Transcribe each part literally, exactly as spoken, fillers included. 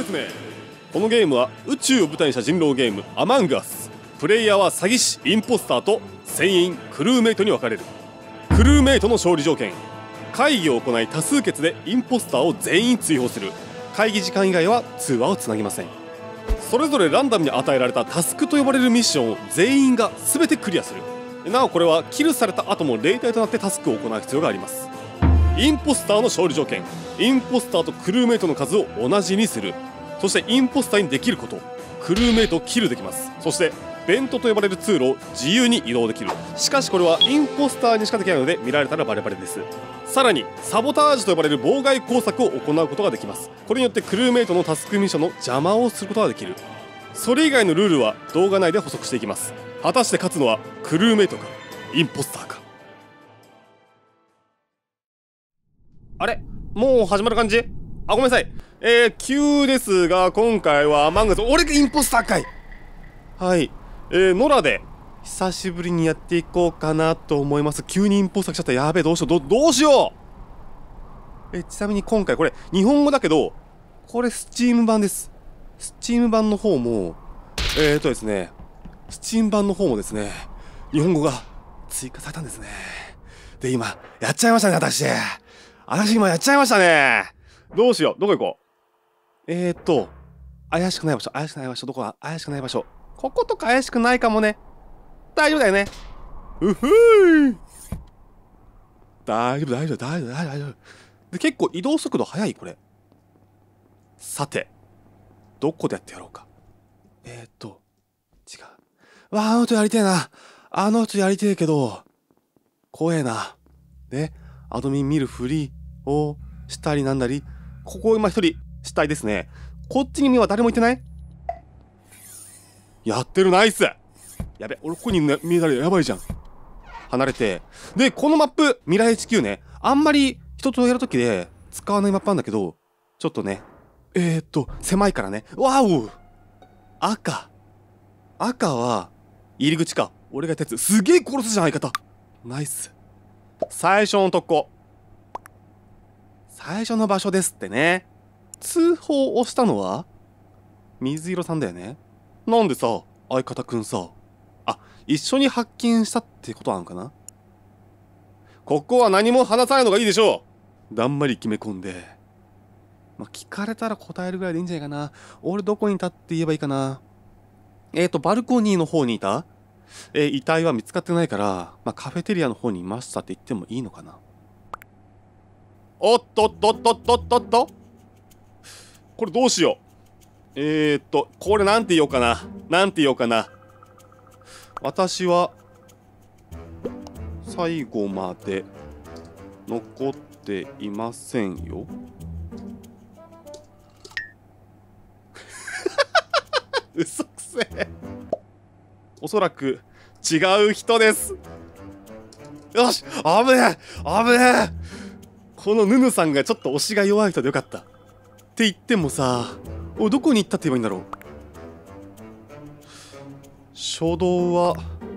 説明。このゲームは宇宙を舞台にした人狼ゲームアマングアス。プレイヤーは詐欺師、インポスターと船員、クルーメイトに分かれる。クルーメイトの勝利条件、会議を行い多数決でインポスターを全員追放する。会議時間以外は通話をつなぎません。それぞれランダムに与えられたタスクと呼ばれるミッションを全員が全てクリアする。なおこれはキルされた後も例題となってタスクを行う必要があります。インポスターの勝利条件、インポスターとクルーメイトの数を同じにする。そしてインポスターにできること、クルーメイトをキルできます。そしてベントと呼ばれる通路を自由に移動できる。しかしこれはインポスターにしかできないので見られたらバレバレです。さらにサボタージュと呼ばれる妨害工作を行うことができます。これによってクルーメイトのタスクミッションの邪魔をすることができる。それ以外のルールは動画内で補足していきます。果たして勝つのはクルーメイトかインポスターか。あれ、もう始まる感じ？あ、ごめんなさい。えー、急ですが今回はアマングアス、俺がインポスターかい。はい、えー、ノラで久しぶりにやっていこうかなと思います。急にインポスター来ちゃった。やべえ、どうしよう、ど、どうしよう。えちなみに今回これ日本語だけど、これスチーム版です。スチーム版の方もえーとですねスチーム版の方もですね日本語が追加されたんですね。で今やっちゃいましたね。私私今やっちゃいましたね。どうしよう、どこ行こう。えーと怪しくない場所、怪しくない場所、どこだ、怪しくない場所。こことか怪しくないかもね。大丈夫だよね。うふー、大丈夫大丈夫大丈夫大丈夫で、結構移動速度速いこれ。さてどこでやってやろうか。えーっと違う。わあ、あの人やりてえな。あの人やりてえけど怖えな。でアドミン見るふりをしたりなんだり。ここ今一人死体ですね。こっちには誰もいてない。やってる、ナイス。やべ、俺ここに、ね、見えたらやばいじゃん。離れて。でこのマップ未来 エイチキュー ね、あんまり人とやるときで使わないマップなんだけど、ちょっとねえー、っと狭いからね。わお、赤赤は入り口か。俺がやったやつすげえ殺すじゃない方。ナイス。最初のとこ、最初の場所ですってね。通報をしたのは水色さんだよね。なんでさ相方くんさ、あ、一緒に発見したってことなのかな。ここは何も話さないのがいいでしょう。だんまり決め込んで、まあ、聞かれたら答えるぐらいでいいんじゃないかな。俺どこにいたって言えばいいかな。えーとバルコニーの方にいた、えー、遺体は見つかってないから、まあ、カフェテリアの方にいましたって言ってもいいのかな。おっとっとっとっとっとっと、これどうしよう。えーっとこれなんて言おうかな。なんて言おうかな。私は最後まで残っていませんよ。嘘くせえ。おそらく違う人です。よし、あぶねえあぶねえ。このヌヌさんがちょっと推しが弱い人でよかった。って言ってもさ、おどこに行ったって言えばいいんだろう。初動は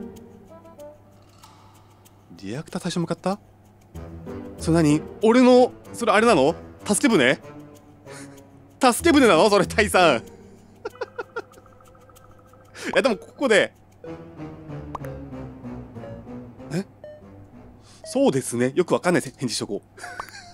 リアクター最初向かった。それ何、俺のそれあれなの、助け舟助け舟なのそれ、タイさん。いやでもここでえそうですね、よくわかんない返事しとこう。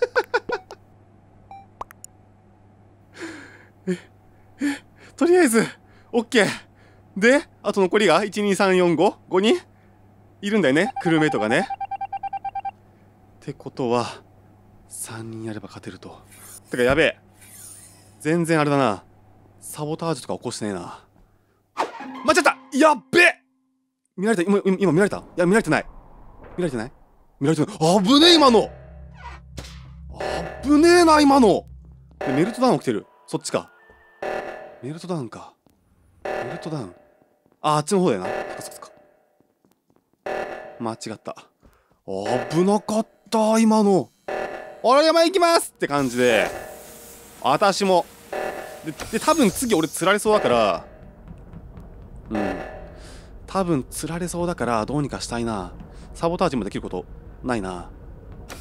ええとりあえず OK で、あと残りがいちにさんよんご ごにんいるんだよね、クルーメイトがね。ってことはさんにんやれば勝てると。てかやべえ、全然あれだな、サボタージュとか起こしてねえな。間違った、やっべえ。見られた、今今見られた。いや見られてない、見られてない見られてない。あぶねえ今の、あぶねえな今の。でメルトダウン起きてる、そっちか。メルトダウンか、メルトダウン、あ、あっちの方だよな。そっかそっか、間違った。危なかった今の。俺山行きますって感じで、私もでで多分次俺釣られそうだから、うん多分釣られそうだからどうにかしたいな。サボタージュもできることないな。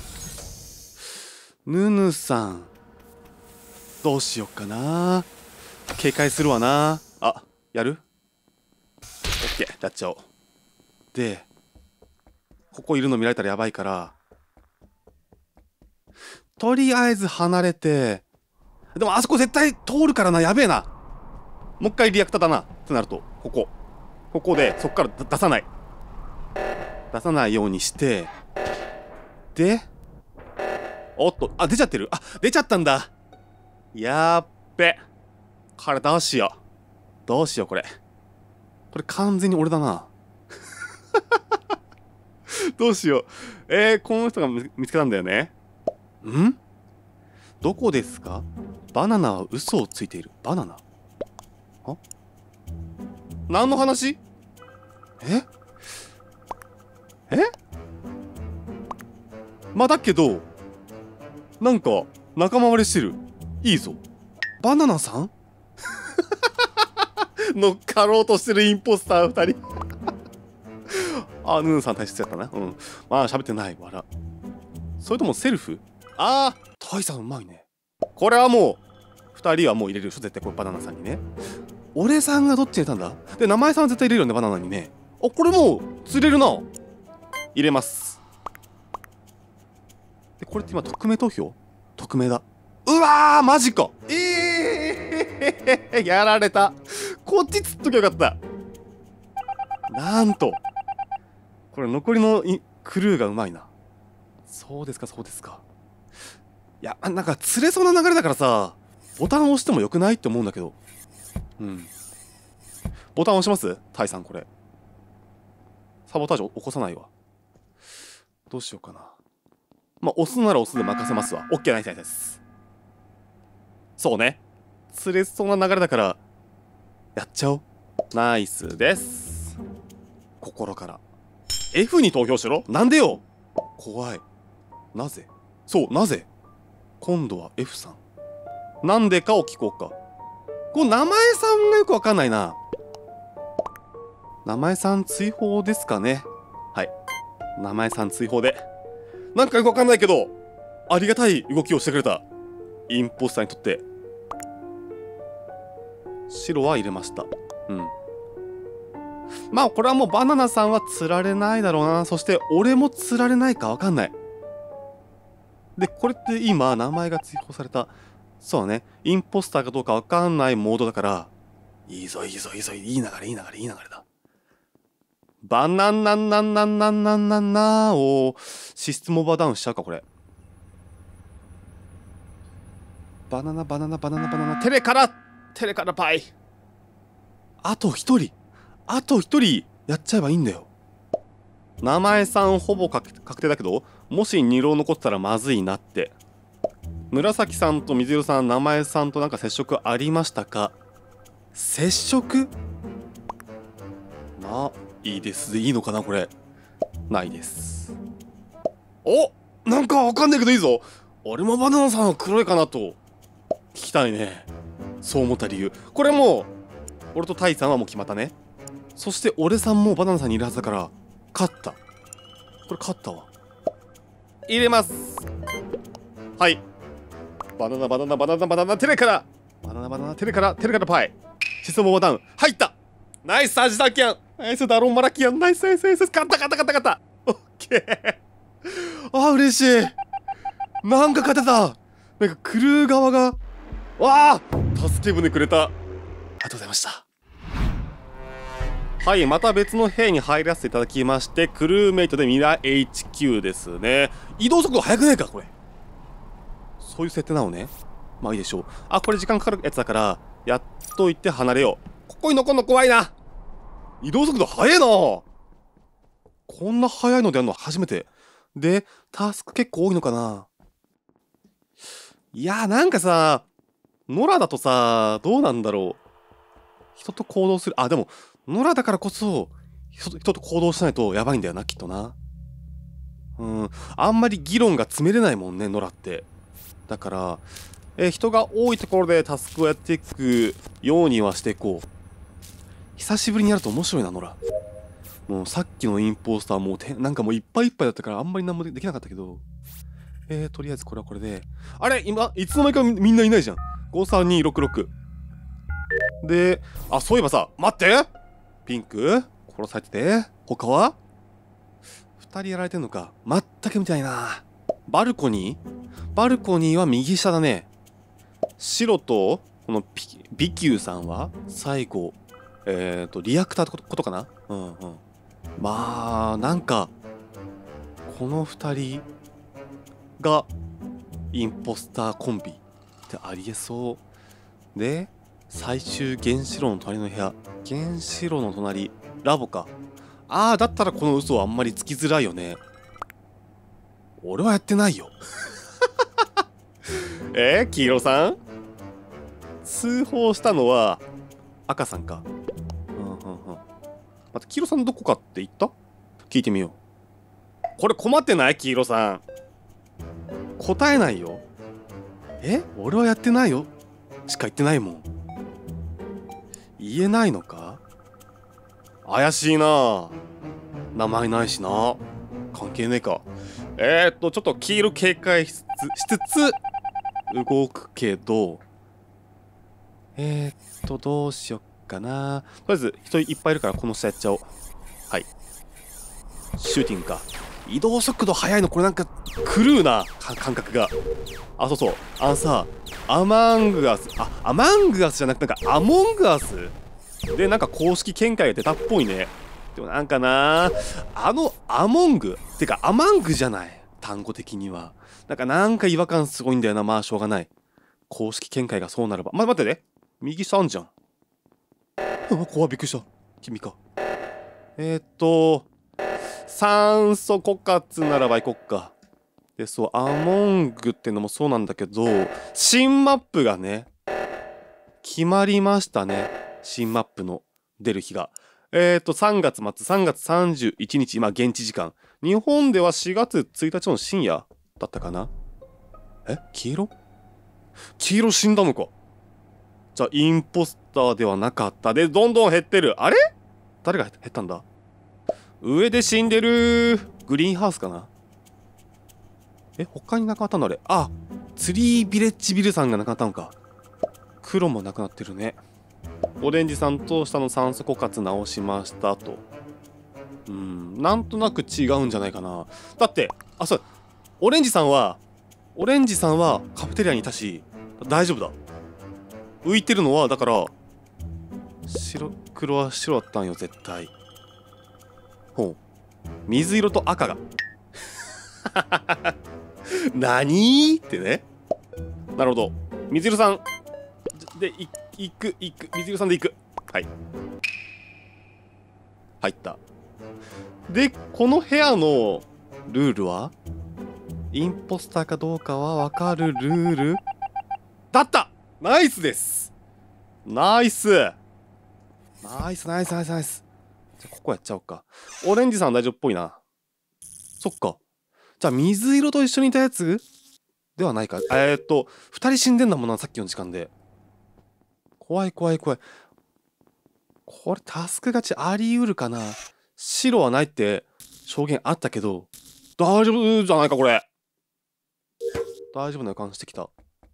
ヌヌさんどうしよっかな。 警戒するわな。あ、やる？オッケー、やっちゃおう。で、ここいるの見られたらやばいから、とりあえず離れて、でもあそこ絶対通るからな、やべえな。もう一回リアクターだなってなると、ここ。ここで、そっから出さない。出さないようにして、で、おっと、あ、出ちゃってる。あ、出ちゃったんだ。やっべ。これどうしよう。どうしよう、これ。これ完全に俺だな。どうしよう。えー、この人が見つけたんだよね。ん？どこですか？バナナは嘘をついている。バナナ？あ？何の話？え？え？まあだけど、なんか仲間割れしてる。いいぞ。バナナさん？乗っかろうとしてるインポスターふたり。あ、ヌーンさん大切やったな。うん。まあ喋ってない。わら。それともセルフ？ああ、タイさんうまいね。これはもうふたりはもう入れるでしょ、絶対。これバナナさんにね。俺さんがどっち入れたんだ？で、名前さんは絶対入れるよね、バナナにね。あ、これもう釣れるな。入れます。で、これって今匿名投票？匿名だ。うわー、マジか。ええー、やられた。こっち釣っときゃよかった。なんとこれ残りのクルーがうまいな。そうですか、そうですか。いや、なんか釣れそうな流れだからさ、ボタン押してもよくないって思うんだけど。うん。ボタン押します？タイさん、これ。サボタージュ起こさないわ。どうしようかな。まあ、押すなら押すで任せますわ。オッケー、ナイスナイスです。そうね。釣れそうな流れだから、やっちゃおう。ナイスです。心から。F に投票しろ？なんでよ。怖い。なぜ？そう、なぜ？今度は F さん。なんでかを聞こうか。こう、名前さんがよくわかんないな。名前さん追放ですかね。はい。名前さん追放で。なんかよくわかんないけど、ありがたい動きをしてくれた。インポスターにとって。白は入れました。うん。まあこれはもうバナナさんは釣られないだろうな。そして俺も釣られないかわかんない。で、これって今名前が追放された。そうだね。インポスターかどうかわかんないモードだから、いいぞいいぞいいぞ、いい流れいい流れいい流れだ。バナナナナナナナナをシステムオーバーダウンしちゃうかこれ。バナナバナナバナナバナナテレからテレからパイ。あと一人あと一人やっちゃえばいいんだよ。名前さんほぼ確定だけど、もしに浪残ってたらまずいなって。紫さんと水色さん、名前さんとなんか接触ありましたか？接触？ないいですでいいのかなこれ。ないです。お、なんかわかんないけどいいぞ。俺もバナナさんは黒いかなと聞きたいね。そう思った理由。これもう俺とタイさんはもう決まったね。そして俺さんもバナナさんにいるはずだから勝った。これ勝ったわ。入れます。はい。バナナバナナバナナバナナテレからバナナバナナテレからテレからパイ。システムオーバーダウン入った。ナイスサジタキャン。ナイスダロンマラキアン。ナイスナイスナイス。勝った勝った勝った勝った。オッケー。あー嬉しい。なんか勝てた。なんかクルー側がわあ助け舟くれた。ありがとうございました。はい、また別の部屋に入らせていただきまして、クルーメイトでミラ エイチキュー ですね。移動速度速くないかこれ。そういう設定なのね。まあいいでしょう。あ、これ時間かかるやつだからやっといて離れよう。ここに残るの怖いな。移動速度速いな。こんな速いのでやるの初めてで、タスク結構多いのかな。いやーなんかさ、ノラだとさ、どうなんだろう。人と行動する。あ、でもノラだからこそ人と、人と行動しないとやばいんだよな、きっとな。うん、あんまり議論が詰めれないもんね、ノラって。だから、えー、人が多いところでタスクをやっていくようにはしていこう。久しぶりにやると面白いな、ノラ。もうさっきのインポスターもうてなんかもういっぱいいっぱいだったからあんまり何もできなかったけど、えー、とりあえずこれはこれで、あれ今いつの間にかみんないないじゃん。ごさんにろくろく。 で、あ、そういえばさ、待って、ピンク殺されてて、他はふたりやられてんのか。全く見てないな。バルコニーバルコニーは右下だね。白とこのピビキューさんは最後えっ、ー、とリアクターってことかな。うんうん。まあなんかこのふたりがインポスターコンビってありえそう。で最終原子炉の隣の部屋、原子炉の隣ラボか。ああだったらこの嘘はあんまりつきづらいよね。俺はやってないよえー、黄色さん通報したのは赤さんか。うんうんうん。待って、黄色さんどこかって言った？聞いてみよう。これ困ってない？黄色さん答えないよ。え、俺はやってないよしか言ってないもん。言えないのか？怪しいな。名前ないしな。関係ねえか。えー、っとちょっと黄色警戒しつつ動くけど、えー、っとどうしよっかな。とりあえず人いっぱいいるからこの下やっちゃおう。はい、シューティングか。移動速度速いのこれなんか狂うな感覚が。あ、そうそう、あのさ、アマングアス、あ、アマングアスじゃなくてなんかアモングアスでなんか公式見解が出たっぽいね。でもなんかな、あのアモングってかアマングじゃない、単語的には。なんかなんか違和感すごいんだよな。まあしょうがない。公式見解がそうならば。ま、待ってね。右下あんじゃん。あ、怖い、びっくりした。君か。えー、っと酸素枯渇ならば行こっか。で、そう、アモングってのもそうなんだけど、新マップがね、決まりましたね。新マップの出る日が。えー、っと、さんがつ末、さんがつさんじゅういちにち、今、現地時間。日本ではしがつついたちの深夜だったかな。え、黄色黄色死んだのか。じゃあ、インポスターではなかった。で、どんどん減ってる。あれ誰が減ったんだ。上で死んでる。グリーンハウスかな。え、他になくなったのあれ。あ、ツリービレッジビルさんがなくなったのか。黒もなくなってるね。オレンジさんと下の酸素枯渇直しましたと。うん、なんとなく違うんじゃないかな。だって、あ、そう、オレンジさんは、オレンジさんはカフェテリアにいたし、大丈夫だ。浮いてるのは、だから、白、黒は白だったんよ、絶対。ほう。水色と赤が。何ってね。なるほど。水色さん。で、い、行く、行く。水色さんで行く。はい。入った。で、この部屋のルールはインポスターかどうかは分かるルールだった。ナイスです。ナイス。ナイスナイスナイスナイス。じゃあここやっちゃおうか。オレンジさん大丈夫っぽいな。そっか。じゃあ水色と一緒にいたやつではないか。えー、っとふたり死んでんだもんな、さっきの時間で。怖い怖い怖い。これタスク勝ちあり得るかな。白はないって証言あったけど、大丈夫じゃないかこれ。大丈夫な予感してきた。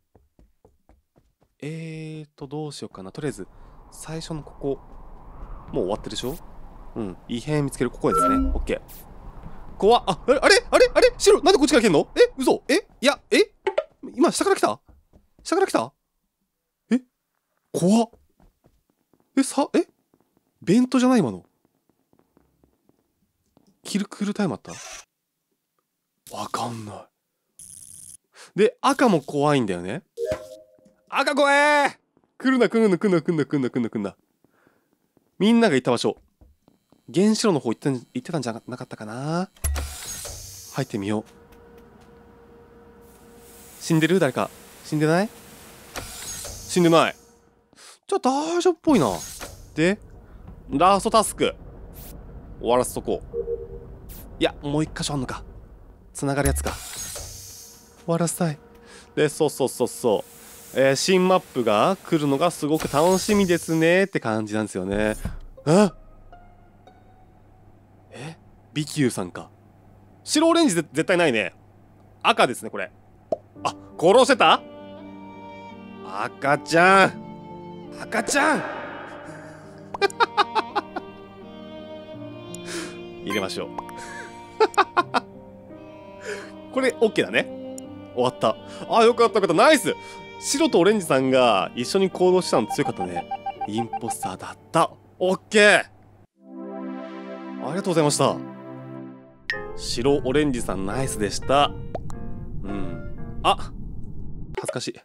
えーとどうしようかな。とりあえず最初のここもう終わってるでしょ。うん、異変見つける。ここですね。オッケー。怖っ。あ、あれあれあれあれ白なんでこっちから来てんの。え、嘘。え、いや、え、今下から来た下から来た。え、怖っ。え、さ、えベントじゃない今の。キルクールタイムあった。わかんない。で、赤も怖いんだよね。赤怖え。来るな来るな来るな来るな来るな来るな来るな。みんながいた場所。原子炉の方行ってん、行ってたんじゃなかったかな。入ってみよう。死んでる誰か。死んでない。死んでない。じゃあ大丈夫っぽいな。で、ラストタスク。終わらせとこう。いや、もう一箇所あんのか。繋がるやつか。終わらせたい。で、そうそうそうそう。えー、新マップが来るのがすごく楽しみですねって感じなんですよね。あえビキューさんか。白オレンジで絶対ないね。赤ですねこれ。あ、殺してた。赤ちゃん赤ちゃん入れましょう。これ OK だね。終わった。あ、よかったよかった。ナイス。白とオレンジさんが一緒に行動したの強かったね。インポスターだった。OK。ありがとうございました。白オレンジさんナイスでした。うん。あ、恥ずかしい。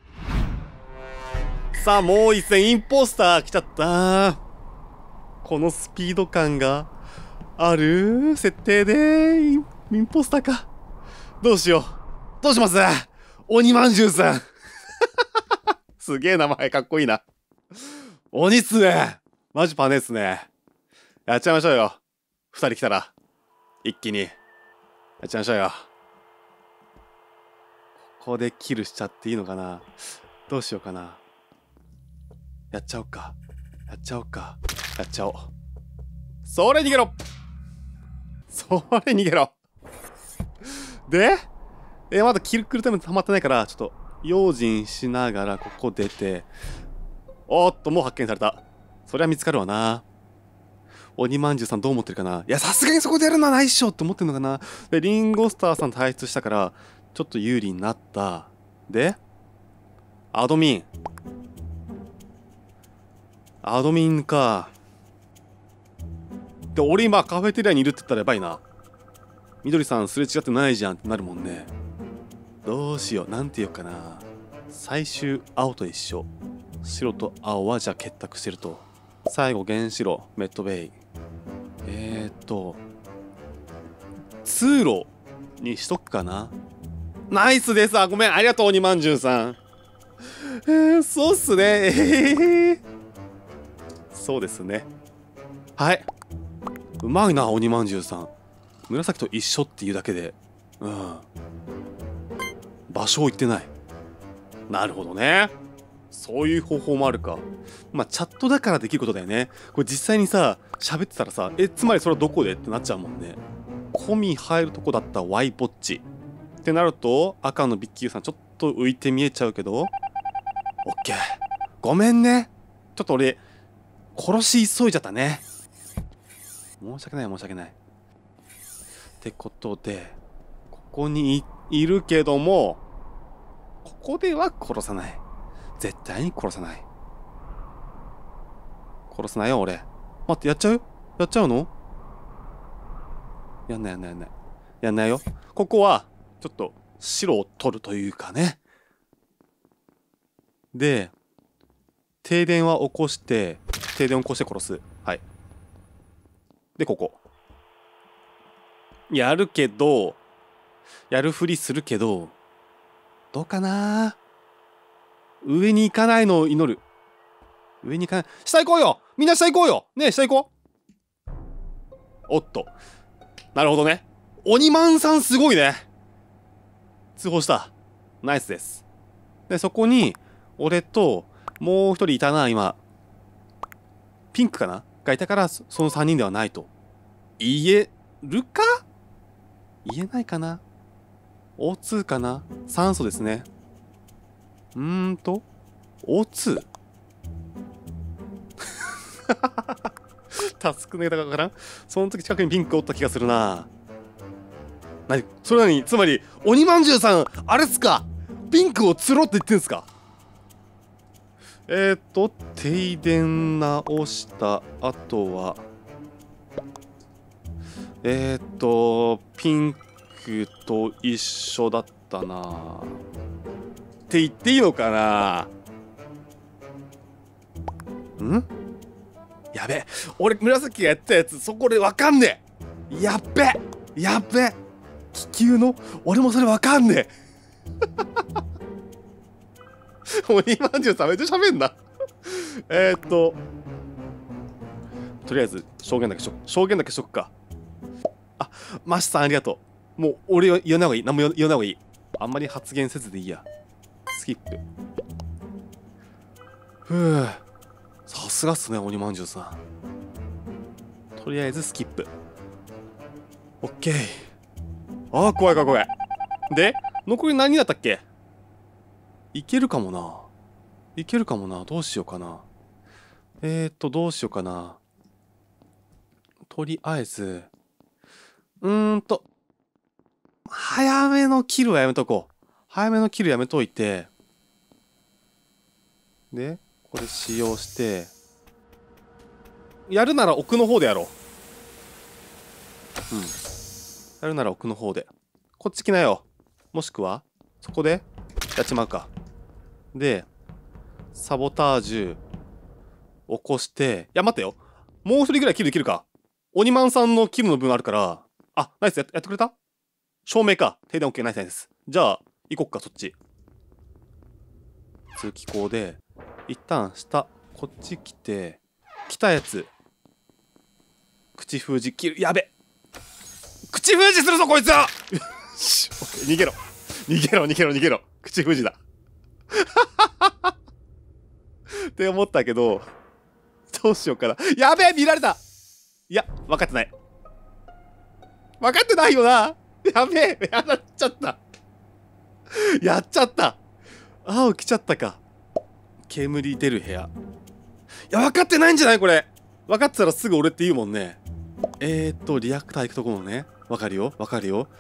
さあ、もう一戦インポスター来ちゃった。このスピード感がある設定でイン、インポスターか。どうしよう。どうします？鬼まんじゅうさん。すげえ名前かっこいいな。鬼っすね。マジパネっすね。やっちゃいましょうよ。二人来たら。一気に。やっちゃいましょうよ。ここでキルしちゃっていいのかな。どうしようかな。やっちゃおうか。やっちゃおうか。やっちゃおう。それ逃げろ。それ逃げろ。で、えー、まだキル来るために溜まってないから、ちょっと用心しながらここ出て。おーっと、もう発見された。そりゃ見つかるわな。鬼まんじゅうさんどう思ってるかな。いや、さすがにそこでやるのはないっしょって思ってるのかな。で、リンゴスターさん退出したから、ちょっと有利になった。で、アドミン。アドミンか。で、俺今カフェテリアにいるって言ったらやばいな。みどりさんすれ違ってないじゃんってなるもんね。どうしよう。なんて言おうかな。最終青と一緒。白と青はじゃあ結託してると。最後原子炉メッドベイ。えー、っと通路にしとくかな。ナイスです。あ、ごめん、ありがとう鬼まんじゅうさん。えー、そうっすね。えー、そうですね。はい、うまいな鬼まんじゅうさん。紫と一緒っていうだけで、うん、場所を言ってない。なるほどね。そういう方法もあるか。まあチャットだからできることだよね。これ実際にさ喋ってたらさ、え、つまりそれはどこでってなっちゃうもんね。込み入るとこだったら Y ポッチってなると、赤のビッキーさんちょっと浮いて見えちゃうけど、オッケー。ごめんね。ちょっと俺殺し急いじゃったね。申し訳ない申し訳ない。ってことで、ここに い, いるけども、ここでは殺さない。絶対に殺さない。殺さないよ俺。待って、やっちゃうやっちゃうの。やんないやんないやんない。やんないよ。ここはちょっと白を取るというかね。で、停電は起こして、停電を起こして殺す。はい。で、ここ。やるけど、やるふりするけど、どうかな。上に行かないのを祈る。上に行かない。下行こうよ。みんな下行こうよ。ねえ、下行こう。おっと。なるほどね。鬼マンさんすごいね。通報した。ナイスです。で、そこに、俺と、もう一人いたな、今。ピンクかながいたから、そのさんにんではないと。言えるか？言えないかな？ オーツー かな？酸素ですね。うーんと、オーツー？ タスクネタかな。その時近くにピンクおった気がするな。なにそれなに、つまり鬼まんじゅうさんあれっすか、ピンクを釣ろうって言ってんすか。えーっと停電直した後はえーっとピンクと一緒だったなって言っていいのかな。んやべ、俺紫がやったやつそこでわかんねえ。やっべやっべ、気球の俺もそれわかんねえ。鬼まんじゅうさんめっちゃ喋んな。えっととりあえず証言だけしとく証言だけしとくか。あ、マシさんありがとう。もう俺は言わない方がいい。何も言わない方がいい。あんまり発言せずでいいや。スキップ。ふう、さすがっすね鬼まんじゅうさん。とりあえずスキップ。オッケー。ああ、怖い怖い怖い。で残り何人だったっけ。いけるかもな。いけるかもな。どうしようかな。えーっとどうしようかな。とりあえずうーんと早めのキルはやめとこう。早めのキルやめといて、でこれ使用して、やるなら奥の方でやろう。うん、やるなら奥の方で。こっち来なよ。もしくはそこでやっちまうか。でサボタージュ起こして、いや待ってよ、もう一人ぐらいキルできるか。鬼マンさんのキルの分あるから。あ、ナイス、やってやってくれた。照明か。停電 OK、 ナイスナイス。じゃあ行こっか、そっち。通気口で一旦下こっち来て、来たやつ口封じキル。やべ、口封じするぞこいつは。よし、逃げろ逃げろ逃げろ逃げろ。口封じだって思ったけど、どうしようかな。やべえ、見られた。いや分かってない、分かってないよな。やべえ、やっちゃったやっちゃった。青来ちゃったか。煙出る部屋。いや分かってないんじゃないこれ。分かってたらすぐ俺って言うもんね。えーっとリアクター行くところね。分かるよ分かるよ。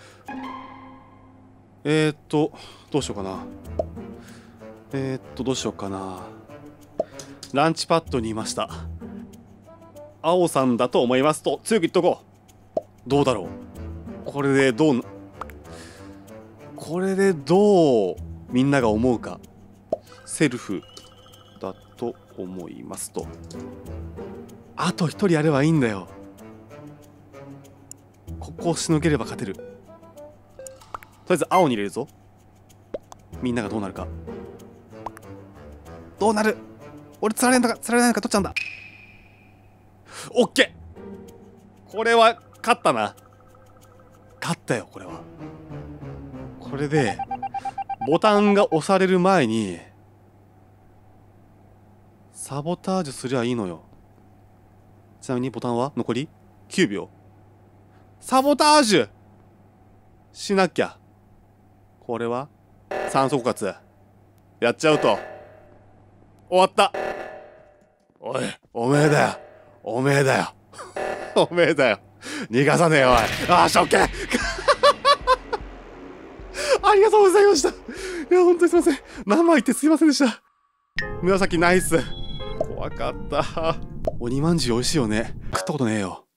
えーっとどうしようかな。えーっとどうしようかな。ランチパッドにいました。青さんだと思いますと強く言っとこう。どうだろうこれで。どうこれでどうみんなが思うか。セルフだと思いますと。あと一人やればいいんだよ。ここをしのげれば勝てる。とりあえず青に入れるぞ。みんながどうなるか。どうなる。俺釣られんのか釣られないのか取っちゃうんだ。オッケー、これは勝ったな。勝ったよこれは。これでボタンが押される前にサボタージュすりゃいいのよ。ちなみにボタンは残りきゅうびょう。サボタージュしなきゃ。これは酸素枯渇やっちゃうと終わった。おい、おめえだよおめえだよおめえだよ、逃がさねえよおい。ああ、ショッケーありがとうございました。いや本当にすいません、生言ってすいませんでした。紫ナイス。怖かった。鬼まんじゅう美味しいよね。食ったことねえよ。